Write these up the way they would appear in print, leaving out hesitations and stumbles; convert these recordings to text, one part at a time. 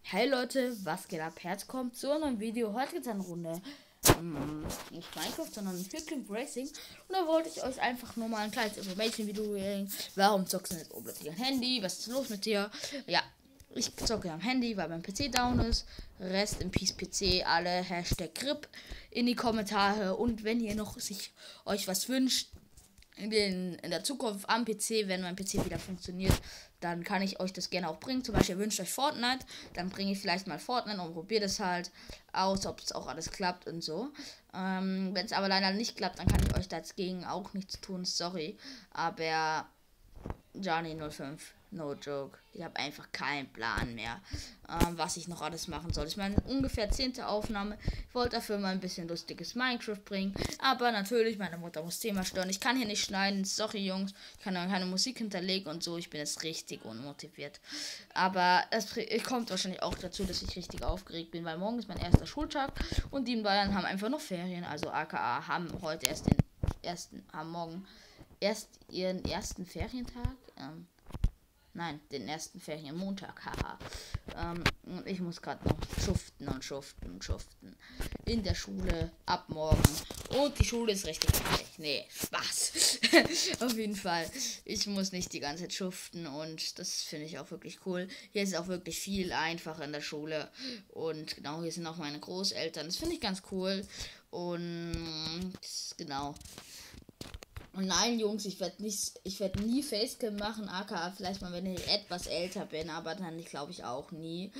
Hey Leute, was geht ab? Herzlich kommt zu einem neuen Video. Heute gibt es eine Runde nicht Minecraft, sondern Hilclim Racing. Und da wollte ich euch einfach nur mal ein kleines Information-Video bringen. Warum zockst du nicht oberflächlich am Handy? Was ist los mit dir? Ja, ich zocke am Handy, weil mein PC down ist. Rest in Peace PC, alle #grip in die Kommentare. Und wenn ihr noch euch was wünscht, in der Zukunft am PC, wenn mein PC wieder funktioniert, dann kann ich euch das gerne auch bringen. Zum Beispiel, ihr wünscht euch Fortnite, dann bringe ich vielleicht mal Fortnite und probiere das halt aus, ob es auch alles klappt und so. Wenn es aber leider nicht klappt, dann kann ich euch dagegen auch nichts tun, sorry. Aber Johnny05, no joke. Ich habe einfach keinen Plan mehr, was ich noch alles machen soll. Ich meine, ungefähr 10. Aufnahme. Ich wollte dafür mal ein bisschen lustiges Minecraft bringen. Aber natürlich, meine Mutter muss Thema stören. Ich kann hier nicht schneiden. Sorry, Jungs. Ich kann dann keine Musik hinterlegen und so. Ich bin jetzt richtig unmotiviert. Aber es kommt wahrscheinlich auch dazu, dass ich richtig aufgeregt bin, weil morgen ist mein erster Schultag und die in Bayern haben einfach noch Ferien. Also AKA haben heute haben morgen erst ihren ersten Ferientag. Nein, den ersten Ferienmontag, haha. Ich muss gerade noch schuften in der Schule ab morgen. Und die Schule ist richtig heftig. Nee, Spaß. Auf jeden Fall. Ich muss nicht die ganze Zeit schuften und das finde ich auch wirklich cool. Hier ist es auch wirklich viel einfacher in der Schule. Und genau, hier sind auch meine Großeltern. Das finde ich ganz cool. Und genau. Und nein, Jungs, ich werde nie Facecam machen, aka vielleicht mal, wenn ich etwas älter bin, aber dann glaube ich auch nie.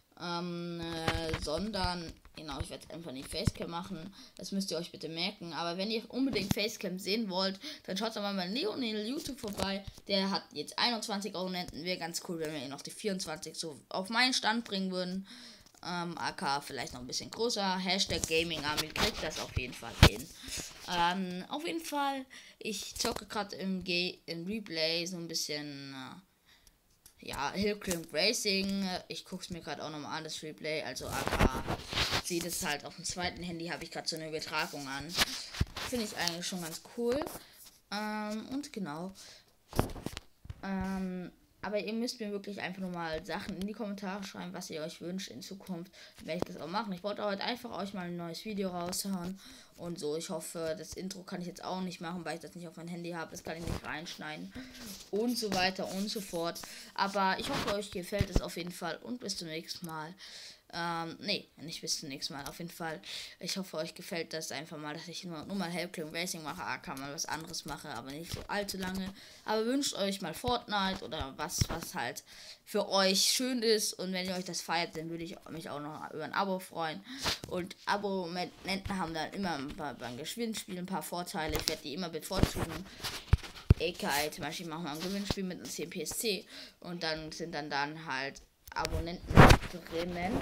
Sondern, genau, ich werde einfach nicht Facecam machen. Das müsst ihr euch bitte merken. Aber wenn ihr unbedingt Facecam sehen wollt, dann schaut doch mal bei Leonel YouTube vorbei. Der hat jetzt 21 Abonnenten. Wäre ganz cool, wenn wir ihn noch die 24 so auf meinen Stand bringen würden. AK vielleicht noch ein bisschen größer. #GamingArmy kriegt das auf jeden Fall hin. Auf jeden Fall, ich zocke gerade im Replay so ein bisschen, Hilclim Racing. Ich gucke es mir gerade auch nochmal an, das Replay. Also AK sieht es halt auf dem zweiten Handy, habe ich gerade so eine Übertragung an. Finde ich eigentlich schon ganz cool. Und genau. Aber ihr müsst mir wirklich einfach nur mal Sachen in die Kommentare schreiben, was ihr euch wünscht in Zukunft. Dann werde ich das auch machen. Ich wollte heute einfach euch mal ein neues Video raushauen. Und so, ich hoffe, das Intro kann ich jetzt auch nicht machen, weil ich das nicht auf mein Handy habe. Das kann ich nicht reinschneiden. Und so weiter und so fort. Aber ich hoffe, euch gefällt es auf jeden Fall. Und bis zum nächsten Mal. Nee, nicht bis zum nächsten Mal. Auf jeden Fall. Ich hoffe, euch gefällt das einfach mal, dass ich nur mal Hilclim Racing mache. Kann mal was anderes mache, aber nicht so allzu lange. Aber wünscht euch mal Fortnite oder was halt für euch schön ist. Und wenn ihr euch das feiert, dann würde ich mich auch noch über ein Abo freuen. Und Abonnenten haben dann immer beim Gewinnspiel ein paar Vorteile. Ich werde die immer bevorzugen. Egal, zum Beispiel machen wir ein Gewinnspiel mit einem CPSC. Und dann sind dann halt Abonnenten drinnen.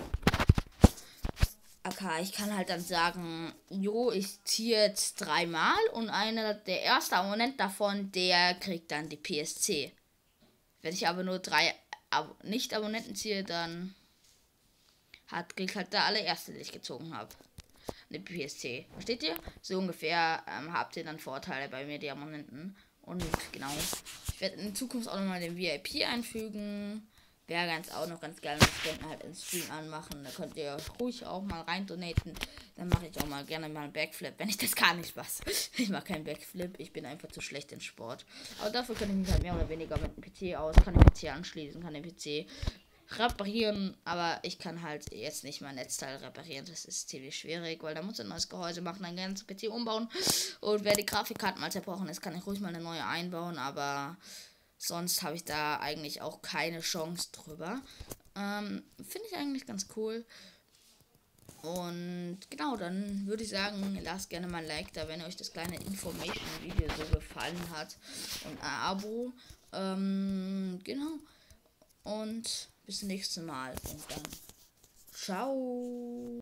Okay, ich kann halt dann sagen, jo, ich ziehe jetzt 3 Mal und der erste Abonnent davon, der kriegt dann die PSC. Wenn ich aber nur 3 Nicht-Abonnenten ziehe, dann kriegt halt der allererste, den ich gezogen habe, eine PSC. Versteht ihr? So ungefähr habt ihr dann Vorteile bei mir, die Abonnenten. Und genau, ich werde in Zukunft auch nochmal den VIP einfügen. Wäre auch noch ganz geil, wenn wir halt einen Stream anmachen. Da könnt ihr ruhig auch mal rein donaten. Dann mache ich auch mal gerne mal einen Backflip, wenn ich das gar nicht was. Ich mache keinen Backflip, ich bin einfach zu schlecht in Sport. Aber dafür kann ich mich halt mehr oder weniger mit dem PC aus, kann den PC anschließen, kann den PC reparieren, aber ich kann halt jetzt nicht mein Netzteil reparieren. Das ist ziemlich schwierig, weil da muss ein neues Gehäuse machen, ein ganzes PC umbauen. Und wer die Grafikkarte mal zerbrochen ist, kann ich ruhig mal eine neue einbauen, aber sonst habe ich da eigentlich auch keine Chance drüber. Finde ich eigentlich ganz cool. Und genau, dann würde ich sagen, lasst gerne mal ein Like da, wenn euch das kleine Information-Video so gefallen hat. Und ein Abo. Genau. Und bis zum nächsten Mal. Und dann ciao.